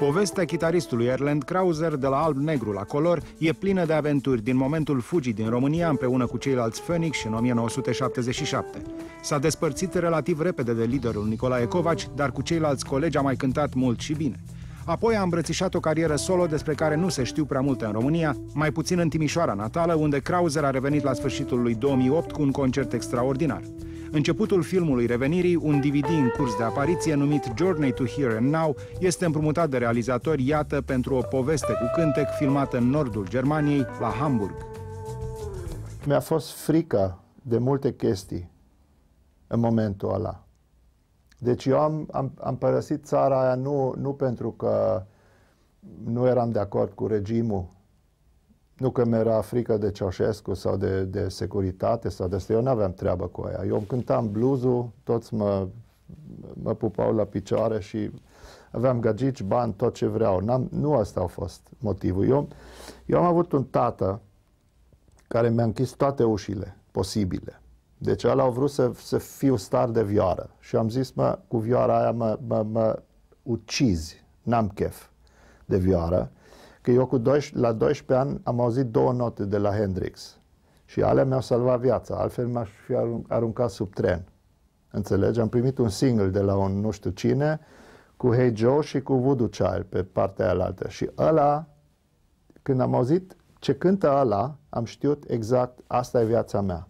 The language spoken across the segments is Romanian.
Povestea chitaristului Erland Krauser, de la alb-negru la color, e plină de aventuri din momentul fugii din România împreună cu ceilalți Phoenix în 1977. S-a despărțit relativ repede de liderul Nicolae Covaci, dar cu ceilalți colegi a mai cântat mult și bine. Apoi a îmbrățișat o carieră solo despre care nu se știu prea multe în România, mai puțin în Timișoara natală, unde Krauser a revenit la sfârșitul lui 2008 cu un concert extraordinar. Începutul filmului revenirii, un DVD în curs de apariție numit Journey to Here and Now, este împrumutat de realizatori, iată, pentru o poveste cu cântec filmată în nordul Germaniei, la Hamburg. Mi-a fost frică de multe chestii în momentul ăla. Deci eu am părăsit țara aia nu pentru că nu eram de acord cu regimul, nu că mi-era frică de Ceaușescu sau de securitate sau de asta. Eu n-aveam treabă cu aia. Eu îmi cântam blues-ul, toți mă pupau la picioare și aveam gagici, bani, tot ce vreau. Nu asta a fost motivul. Eu am avut un tată care mi-a închis toate ușile posibile. Deci ăla a vrut să fiu star de vioară. Și am zis, cu vioara aia mă ucizi, n-am chef de vioară. Că eu la 12 ani am auzit 2 note de la Hendrix. Și alea mi-au salvat viața, altfel m-aș fi aruncat sub tren. Înțelegi? Am primit un single de la un nu știu cine, cu Hey Joe și cu Voodoo Child pe partea aia altă. Și ăla, când am auzit ce cântă ăla, am știut exact, asta e viața mea.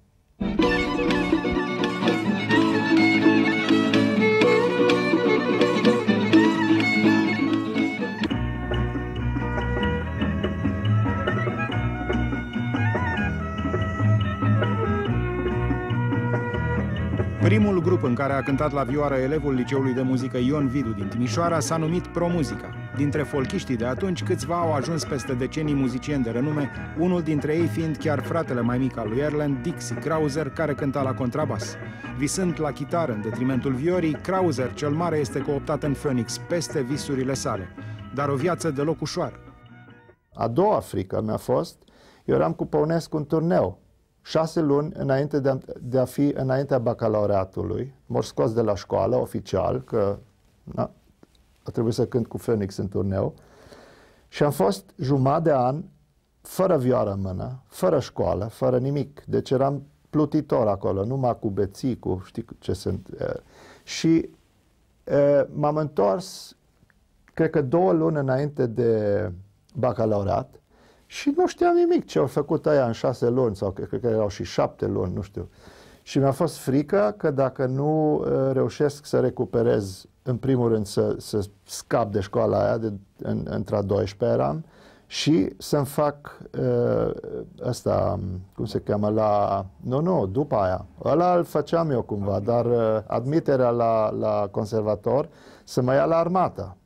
Primul grup în care a cântat la vioară elevul Liceului de Muzică Ion Vidu din Timișoara s-a numit Pro-Muzica. Dintre folchiștii de atunci, câțiva au ajuns peste decenii muzicieni de renume, unul dintre ei fiind chiar fratele mai mic al lui Erland, Dixie Krauser, care cânta la contrabas. Visând la chitară în detrimentul viorii, Krauser cel mare este cooptat în Phoenix peste visurile sale, dar o viață deloc ușoară. A doua frică mi-a fost, eu eram cu Păunescu în turneu. 6 luni înainte de a fi înaintea bacalaureatului, m-au scos de la școală oficial, că a trebuit să cânt cu Phoenix în turneu, și am fost jumătate de an fără vioară în mână, fără școală, fără nimic. Deci eram plutitor acolo, numai cu beții, cu știi ce sunt. Și m-am întors, cred că 2 luni înainte de bacalaureat, și nu știam nimic ce au făcut aia în 6 luni, sau cred că erau și 7 luni, nu știu. Și mi-a fost frică că dacă nu reușesc să recuperez, în primul rând să scap de școala aia, între a 12 eram, și să-mi fac ăsta, cum se cheamă, după aia. Ăla îl făceam eu cumva, dar admiterea la conservator să mă ia la armată.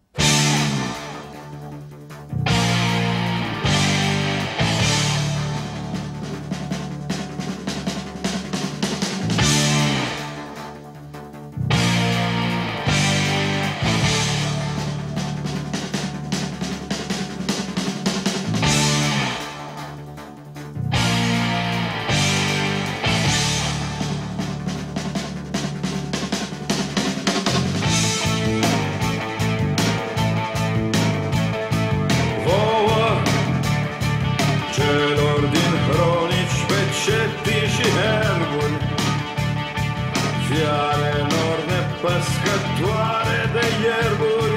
Nepăscătoare de ierburi,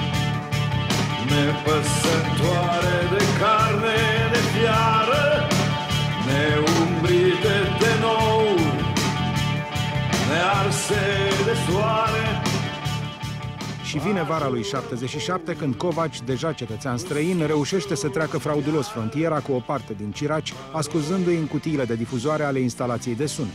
nepăsătoare de carne de fiară, neumbrite de nouri, nearse de soare. Și vine vara lui 77, când Covaci, deja cetățean străin, reușește să treacă fraudulos frontiera cu o parte din ciraci, ascunzându-i în cutiile de difuzoare ale instalației de sunet.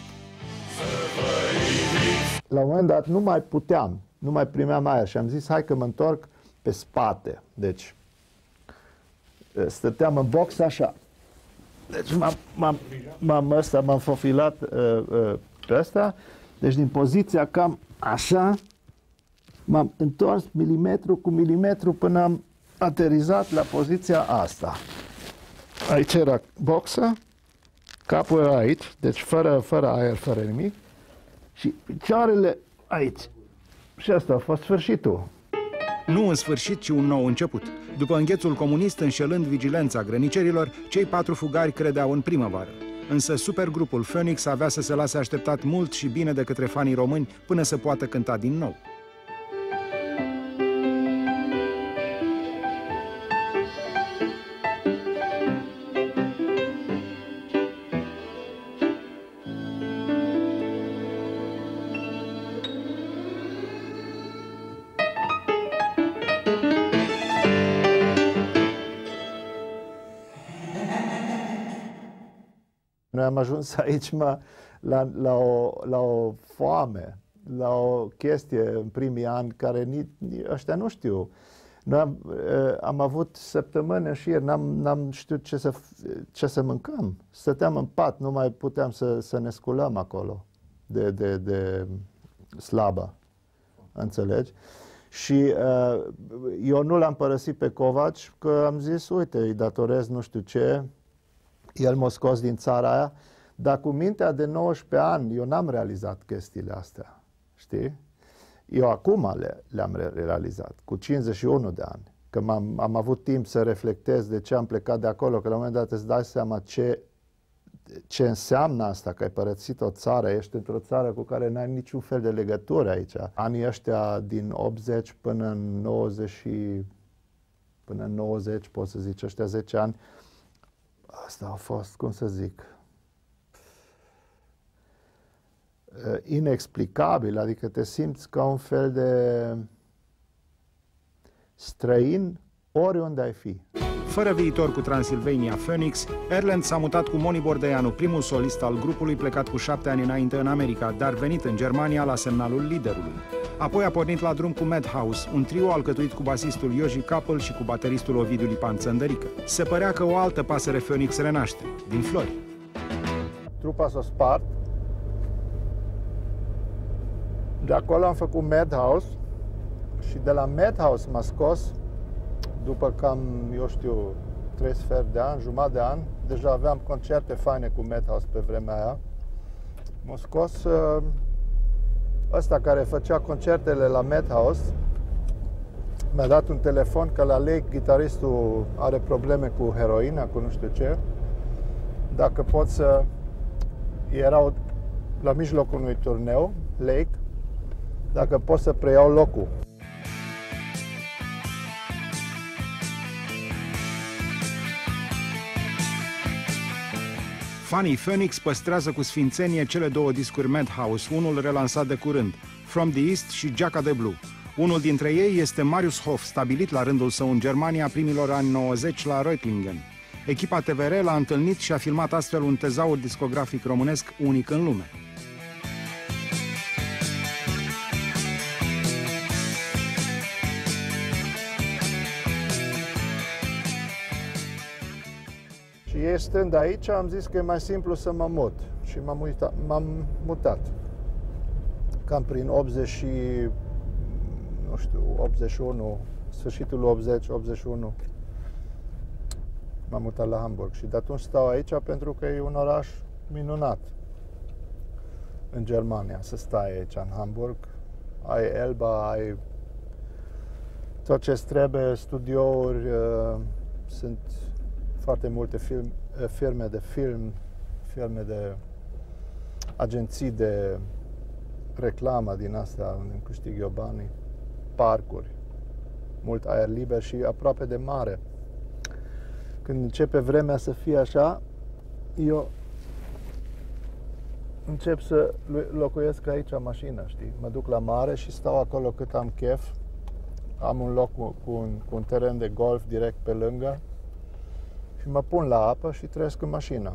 La un moment dat nu mai puteam, nu mai primeam aer și am zis, hai că mă întorc pe spate. Deci, stăteam în box așa. Deci m-am fofilat pe ăsta. Deci din poziția cam așa, m-am întors milimetru cu milimetru până am aterizat la poziția asta. Aici era boxa, capul era aici, deci fără aer, fără nimic. Și picioarele aici. Și asta a fost sfârșitul. Nu în sfârșit, ci un nou început. După înghețul comunist, înșelând vigilența grănicerilor, cei 4 fugari credeau în primăvară. Însă supergrupul Phoenix avea să se lase așteptat mult și bine de către fanii români până să poată cânta din nou. Noi am ajuns aici la o foame, la o chestie în primii ani care ăștia nu știu. Noi am avut săptămâni în șir, n-am știut ce să mâncăm. Stăteam în pat, nu mai puteam să ne sculăm acolo de slabă, înțelegi? Și eu nu l-am părăsit pe Covaci, că am zis, uite, îi datorez nu știu ce, el m-a scos din țara aia, dar cu mintea de 19 ani eu n-am realizat chestiile astea, știi? Eu acum le-am realizat, cu 51 de ani, că am avut timp să reflectez de ce am plecat de acolo, că la un moment dat îți dai seama ce înseamnă asta, că ai părăsit o țară, ești într-o țară cu care n-ai niciun fel de legătură aici. Anii ăștia din 80 până în 90, poți să zici, ăștia 10 ani, asta a fost, cum să zic, inexplicabil, adică te simți ca un fel de străin oriunde ai fi. Fără viitor cu Transilvania Phoenix, Erlend s-a mutat cu Moni Bordeanu, primul solist al grupului plecat cu 7 ani înainte în America, dar venit în Germania la semnalul liderului. Apoi a pornit la drum cu Madhouse, un trio alcătuit cu basistul Ioji Capel și cu bateristul Ovidiu Lipan Țăndărică. Se părea că o altă pasăre Phoenix renaște, din flori. Trupa s-a spart. De acolo am făcut Madhouse și de la Madhouse m-a scos după cam, eu știu, 3 sfert de an, jumătate de an. Deja aveam concerte faine cu Madhouse pe vremea aia. M-a scos ăsta care făcea concertele la Madhouse. Mi-a dat un telefon că la Lake gitaristul are probleme cu heroina, cu nu știu ce. Dacă pot să... Erau la mijlocul unui turneu, Lake, dacă pot să preiau locul. Fanii Phoenix păstrează cu sfințenie cele 2 discuri Madhouse, unul relansat de curând, From the East și Jacka de Blue. Unul dintre ei este Marius Hoff, stabilit la rândul său în Germania primilor ani 90 la Reutlingen. Echipa TVR l-a întâlnit și a filmat astfel un tezaur discografic românesc unic în lume. Și ei stând aici, am zis că e mai simplu să mă mut. Și m-am mutat. Cam prin 80 nu știu, 81, sfârșitul 80, 81. M-am mutat la Hamburg și de atunci stau aici pentru că e un oraș minunat în Germania, să stai aici în Hamburg. Ai Elba, ai tot ce trebuie, studiouri, sunt foarte multe firme de film, firme de agenții de reclamă din asta, unde câștig eu banii, parcuri, mult aer liber și aproape de mare. Când începe vremea să fie așa, eu încep să locuiesc aici în mașină, știi? Mă duc la mare și stau acolo cât am chef. Am un loc cu un teren de golf direct pe lângă și mă pun la apă și trăiesc în mașină.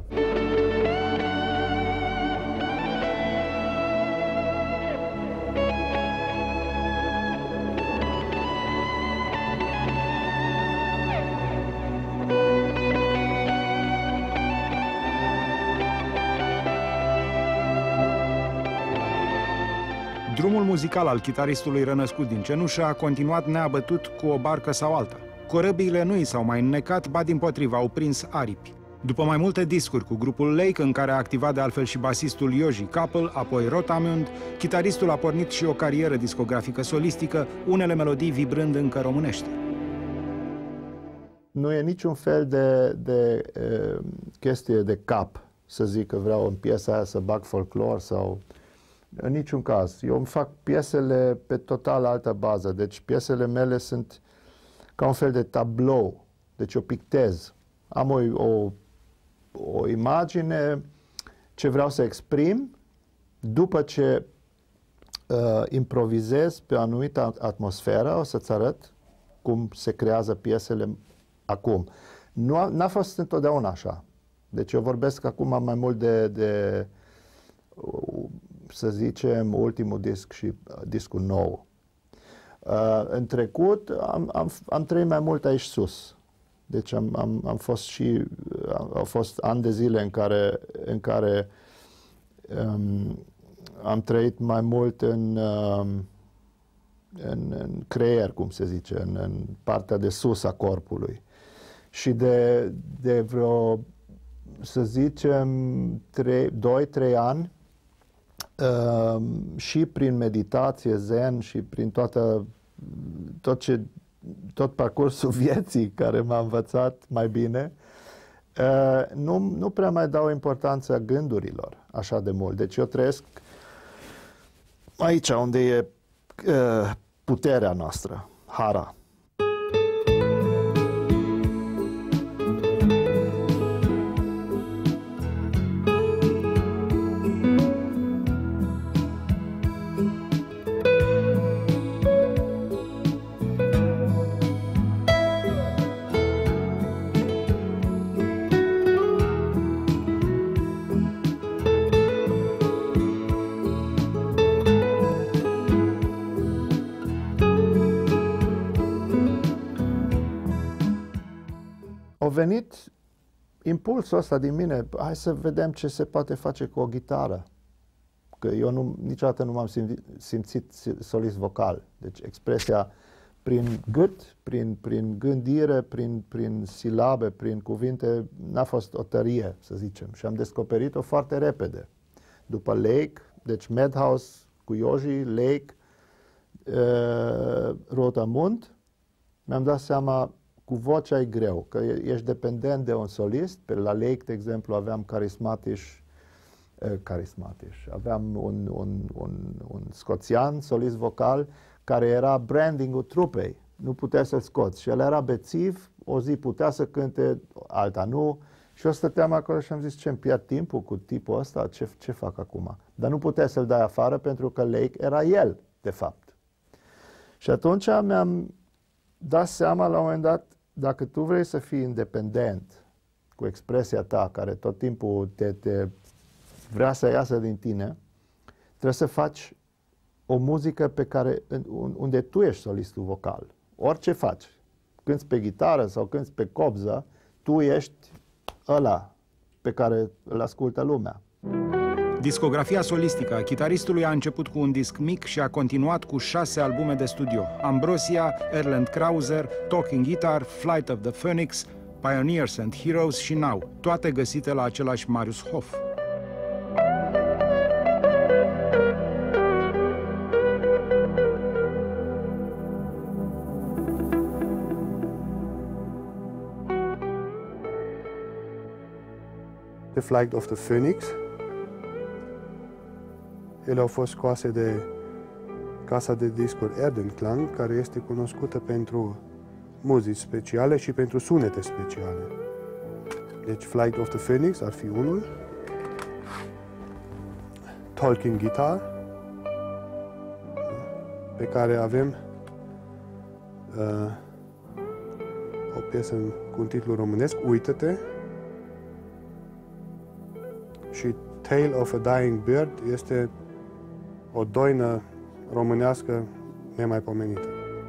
Drumul muzical al chitaristului rănăscut din cenușă a continuat neabătut cu o barcă sau alta. Corăbiile nu i s-au mai înnecat, ba dimpotrivă au prins aripi. După mai multe discuri cu grupul Lake, în care a activat de altfel și basistul Yoji Kappel, apoi Rotamund, chitaristul a pornit și o carieră discografică solistică, unele melodii vibrând încă românește. Nu e niciun fel de chestie de cap să zic că vreau în piesa aia să bag folclor sau... În niciun caz. Eu îmi fac piesele pe total altă bază. Deci piesele mele sunt ca un fel de tablou. Deci eu pictez. Am o imagine ce vreau să exprim, după ce improvizez pe o anumită atmosferă, o să-ți arăt cum se creează piesele acum. N-a fost întotdeauna așa. Deci eu vorbesc acum mai mult de să zicem, ultimul disc și discul nou. În trecut am trăit mai mult aici sus. Deci am fost și au fost ani de zile în care am trăit mai mult în creier, cum se zice, în partea de sus a corpului. Și de vreo, să zicem, 2-3 ani, și prin meditație zen și prin tot parcursul vieții care m-a învățat mai bine, nu prea mai dau importanță gândurilor așa de mult. Deci eu trăiesc aici unde e puterea noastră, hara. A venit impulsul ăsta din mine, hai să vedem ce se poate face cu o gitară. Că eu niciodată nu m-am simțit solist vocal. Deci expresia prin gât, prin gândire, prin silabe, prin cuvinte, n-a fost o tărie, să zicem. Și am descoperit-o foarte repede. După Lake, deci Madhouse cu Yoji, Lake, Rotamund, mi-am dat seama cu vocea e greu, că ești dependent de un solist. Pe la Lake, de exemplu, aveam aveam un scoțian, solist vocal, care era branding-ul trupei. Nu putea să-l scoți. Și el era bețiv, o zi putea să cânte, alta nu. Și eu stăteam acolo și am zis, ce-mi pierd timpul cu tipul ăsta? Ce fac acum? Dar nu putea să-l dai afară pentru că Lake era el, de fapt. Și atunci mi-am dat seama la un moment dat, dacă tu vrei să fii independent cu expresia ta, care tot timpul te vrea să iasă din tine, trebuie să faci o muzică unde tu ești solistul vocal. Orice faci, cânti pe gitară sau cânti pe cobză, tu ești ăla pe care îl ascultă lumea. Discografia solistică a chitaristului a început cu un disc mic și a continuat cu 6 albume de studio: Ambrosia, Erland Krauser, Talking Guitar, Flight of the Phoenix, Pioneers and Heroes și Now, toate găsite la același Marius Hof. The Flight of the Phoenix. Ele au fost scoase de casa de discuri Erdenklang, care este cunoscută pentru muzici speciale și pentru sunete speciale. Deci Flight of the Phoenix ar fi unul. Talking Guitar, pe care avem o piesă cu un titlu românesc, Uită-te, și Tale of a Dying Bird este o doină românească nemaipomenită.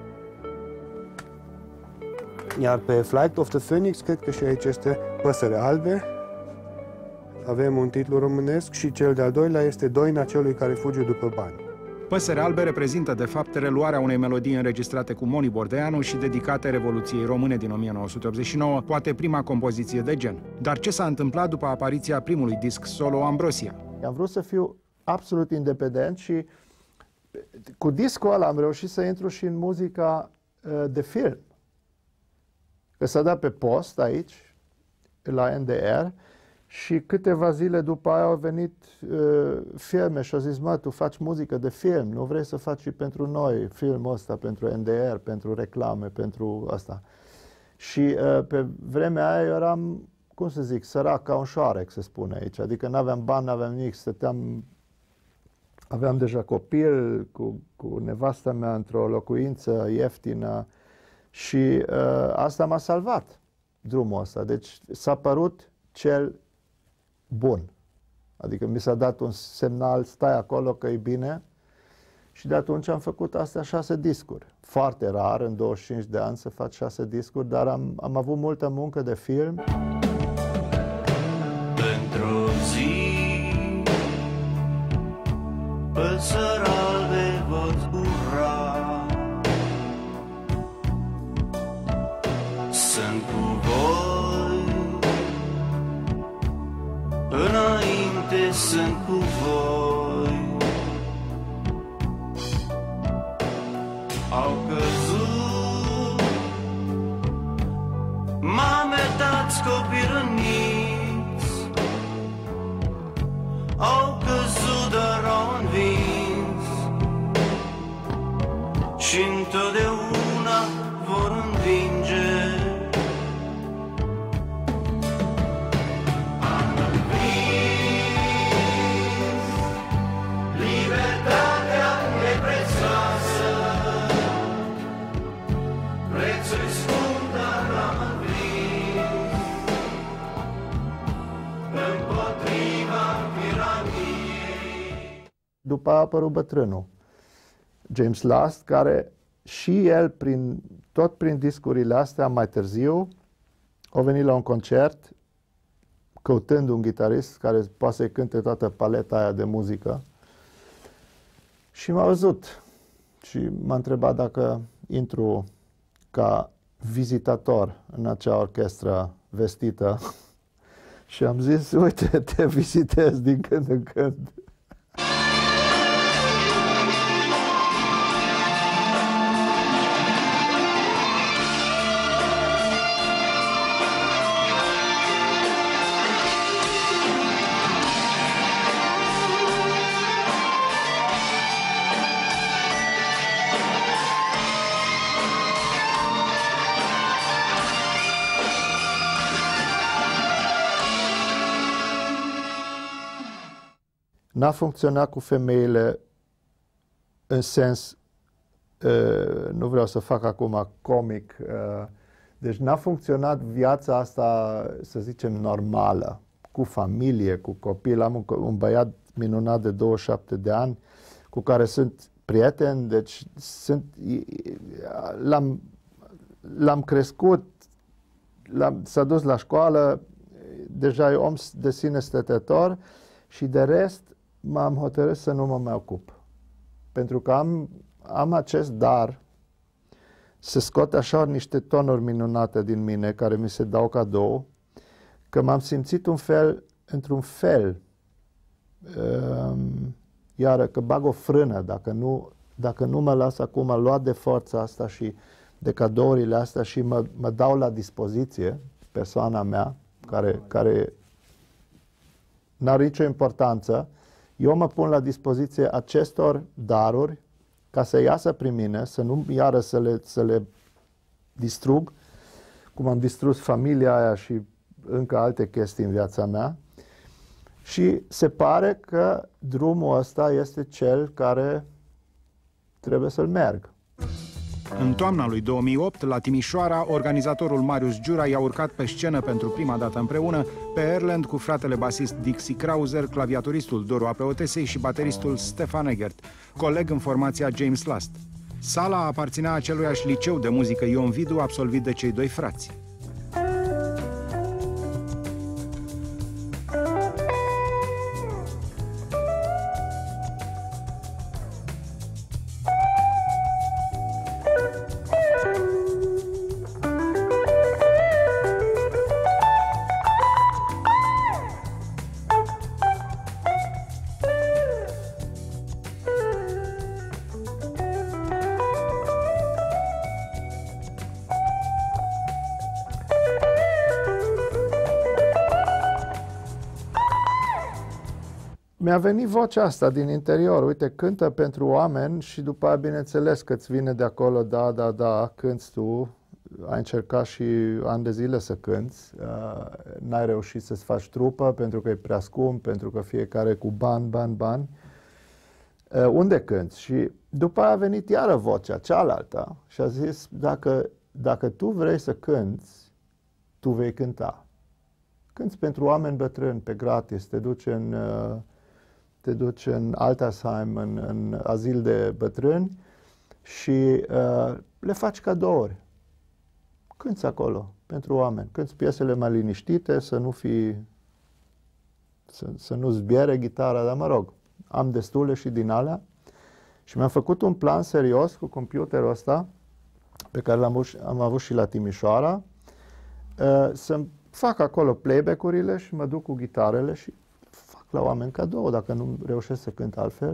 Iar pe Flight of the Phoenix, cred că și aici este Păsări albe. Avem un titlu românesc și cel de-al doilea este Doina celui care fuge după bani. Păsări albe reprezintă, de fapt, reluarea unei melodii înregistrate cu Moni Bordeanu și dedicate Revoluției Române din 1989, poate prima compoziție de gen. Dar ce s-a întâmplat după apariția primului disc solo Ambrosia? Am vrut să fiu absolut independent și cu discul ăla am reușit să intru și în muzica de film. Că s-a dat pe post aici, la NDR, și câteva zile după aia au venit firme și au zis, mă, tu faci muzică de film, nu vrei să faci și pentru noi filmul ăsta, pentru NDR, pentru reclame, pentru asta. Și pe vremea aia eu eram, cum să zic, sărac ca un șoarec, se spune aici, adică n-aveam bani, n-aveam nimic, aveam deja copil cu nevasta mea într-o locuință ieftină și asta m-a salvat, drumul ăsta. Deci s-a părut cel bun. Adică mi s-a dat un semnal, stai acolo că e bine, și de atunci am făcut astea 6 discuri. Foarte rar în 25 de ani să fac 6 discuri, dar am avut multă muncă de film. Într-o zi, păsări albe vor zbura, sunt cu voi, înainte sunt cu voi. Au căzut, mame, tați, copii răniți, au căzut, dar au învins și întotdeauna vor învinge. Am învins, libertatea e prețioasă, prețul scump, dar am învins împotriva tiraniei. După a apărut bătrânul, James Last, care și el, tot prin discurile astea, mai târziu, a venit la un concert căutând un gitarist care poate să-i cânte toată paleta aia de muzică și m-a văzut și m-a întrebat dacă intru ca vizitator în acea orchestră vestită și am zis, uite, te vizitez din când în când. N-a funcționat cu femeile în sens, nu vreau să fac acum comic, deci n-a funcționat viața asta, să zicem, normală, cu familie, cu copil. Am un băiat minunat de 27 de ani cu care sunt prieten, deci l-am crescut, s-a dus la școală, deja e om de sine stătător și de rest m-am hotărât să nu mă mai ocup. Pentru că am acest dar să scot așa niște tonuri minunate din mine, care mi se dau cadou, că m-am simțit într-un fel, iară că bag o frână, dacă nu mă las acum luat de forța asta și de cadourile astea și mă dau la dispoziție persoana mea, care n-are nicio importanță, eu mă pun la dispoziție acestor daruri ca să iasă prin mine, să nu iară să le distrug, cum am distrus familia aia și încă alte chestii în viața mea. Și se pare că drumul ăsta este cel care trebuie să-l merg. În toamna lui 2008, la Timișoara, organizatorul Marius Giura i-a urcat pe scenă pentru prima dată împreună pe Erland cu fratele basist Dixie Krauser, claviaturistul Doru Apeotesei și bateristul Stefan Egert, coleg în formația James Last. Sala aparținea aceluiași liceu de muzică Ion Vidu, absolvit de cei doi frați. mi-a venit vocea asta din interior. Uite, cântă pentru oameni și după aia, bineînțeles, că îți vine de acolo, da, cânți tu. Ai încercat și ani de zile să cânți. N-ai reușit să-ți faci trupă pentru că e prea scump, pentru că fiecare cu bani. Unde cânți? Și după aia a venit iară vocea cealaltă și a zis, dacă tu vrei să cânți, tu vei cânta. Cânți pentru oameni bătrâni, pe gratis, te duci în Altersheim, în azil de bătrâni și le faci cadouri. Cânți acolo pentru oameni, cânți piesele mai liniștite, să nu zbiere gitara, dar mă rog, am destule și din alea și mi-am făcut un plan serios cu computerul ăsta pe care am avut și la Timișoara, să fac acolo playback-urile și mă duc cu gitarele și fac la oameni cadou dacă nu reușesc să cânt altfel.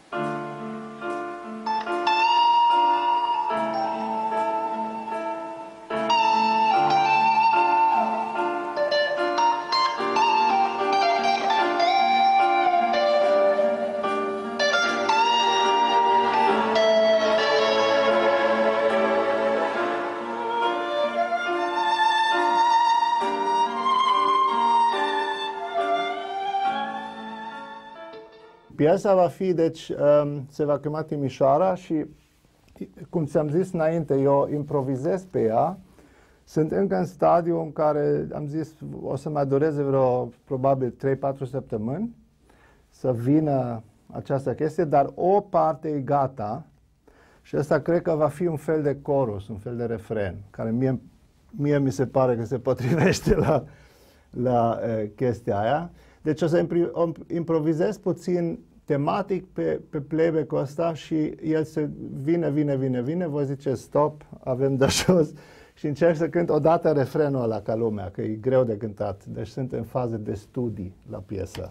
Piesa va fi, deci, se va chema Timișoara și, cum ți-am zis înainte, eu improvizez pe ea. Sunt încă în stadiu în care am zis o să mai dureze vreo, probabil, 3-4 săptămâni să vină această chestie, dar o parte e gata și asta cred că va fi un fel de chorus, un fel de refren, care mie mi se pare că se potrivește la chestia aia. Deci o să improvizez puțin tematic pe playback-ul ăsta și el se vine, voi zice stop, avem de jos și încerc să cânt odată refrenul ăla ca lumea, că e greu de cântat. Deci sunt în fază de studii la piesă.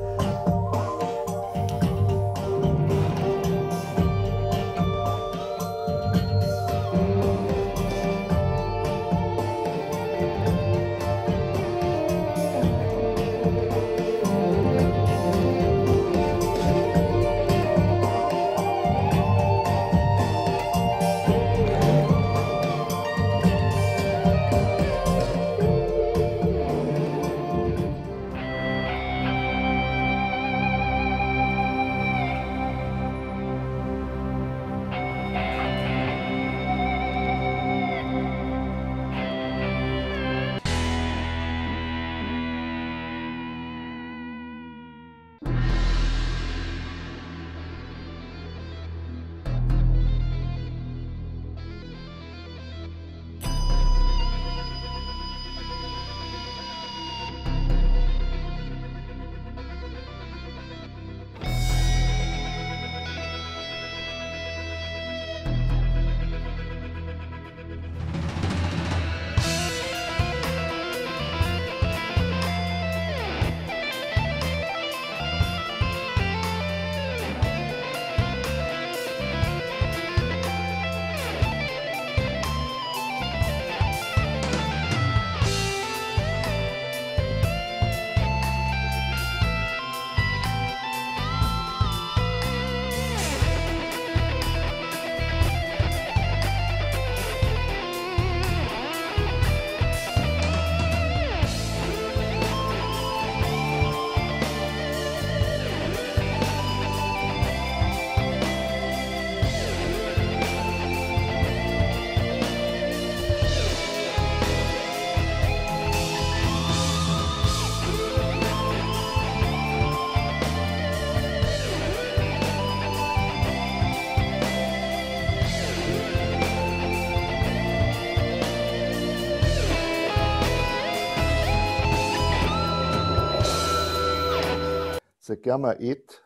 Se cheamă IT,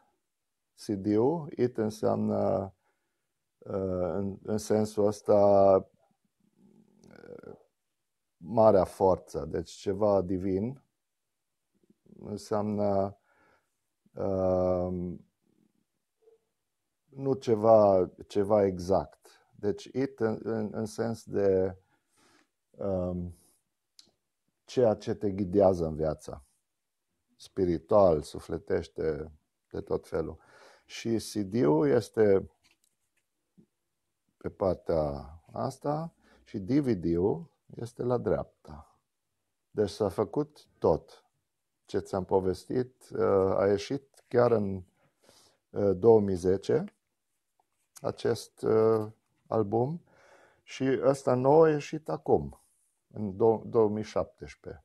CD-ul. IT înseamnă, în sensul ăsta, marea forță, deci ceva divin. Înseamnă nu ceva exact. Deci IT în sens de ceea ce te ghidează în viață. Spiritual, sufletește, de tot felul. Și CD-ul este pe partea asta și DVD-ul este la dreapta. Deci s-a făcut tot ce ți-am povestit. A ieșit chiar în 2010 acest album și ăsta nou a ieșit acum, în 2017.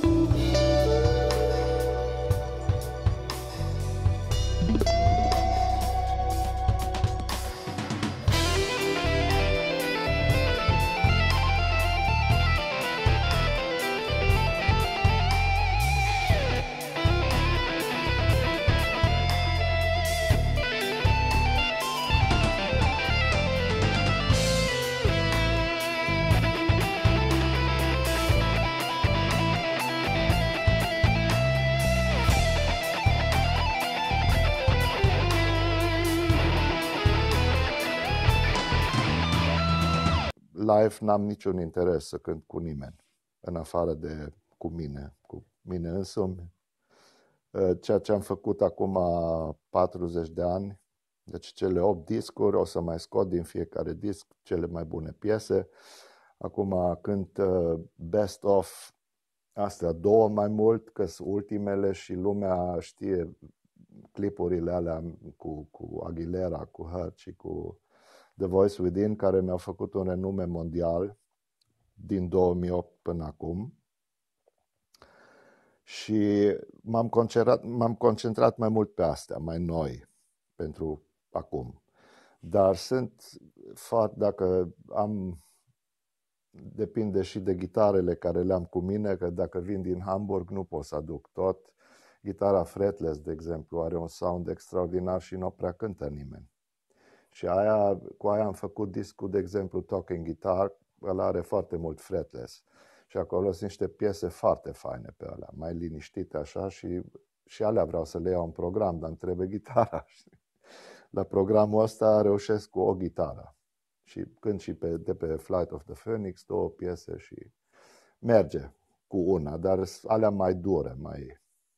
Live n-am niciun interes să cânt cu nimeni, în afară de cu mine însumi. Ceea ce am făcut acum 40 de ani, deci cele 8 discuri, o să mai scot din fiecare disc cele mai bune piese. Acum cânt best of astea 2 mai mult, că sunt ultimele și lumea știe clipurile alea cu Aguilera, cu Hurt și cu The Voice Within, care mi-au făcut un renume mondial din 2008 până acum. Și m-am concentrat mai mult pe astea, mai noi, pentru acum. Dar depinde și de gitarele care le-am cu mine, că dacă vin din Hamburg nu pot să aduc tot. Gitara fretless, de exemplu, are un sound extraordinar și nu prea cântă nimeni. Și cu aia am făcut discul, de exemplu, Talking Guitar, ăla are foarte mult fretless. Și acolo sunt niște piese foarte faine pe ăla, mai liniștite așa și alea vreau să le iau în program, dar îmi trebuie gitara. La programul ăsta reușesc cu o gitară. Și cânt și de pe Flight of the Phoenix 2 piese și merge cu una, dar alea mai dure, mai...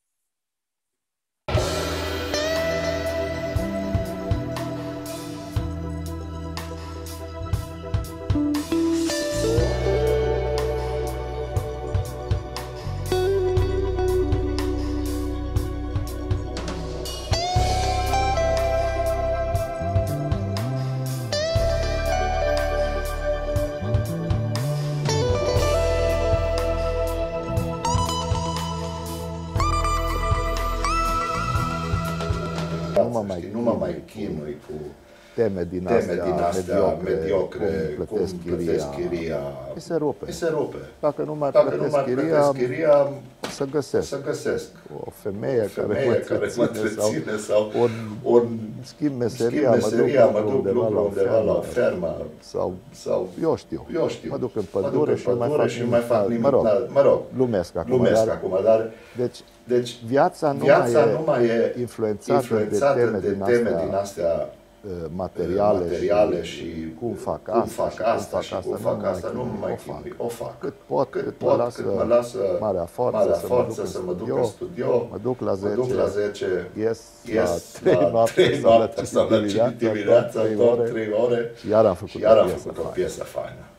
Nu mă mai chinui cu teme din astea mediocre, cum plătesc chiria. Mi se rupe. Dacă nu mai plătesc chiria, o să găsesc o femeie care mă întreține sau schimb meseria, mă duc undeva la o fermă sau eu știu, mă duc în pădure și mai fac nimic. Mă rog, glumesc acum, dar deci viața nu mai e influențată de teme din astea materiale și cum fac asta și cum fac asta, nu mai chinui, o fac. Cât mă lasă marea forță să mă duc în studio, mă duc la 10, ies la 3 noapte sau la 5 dimineața, 3 ore și iar am făcut o piesă faină.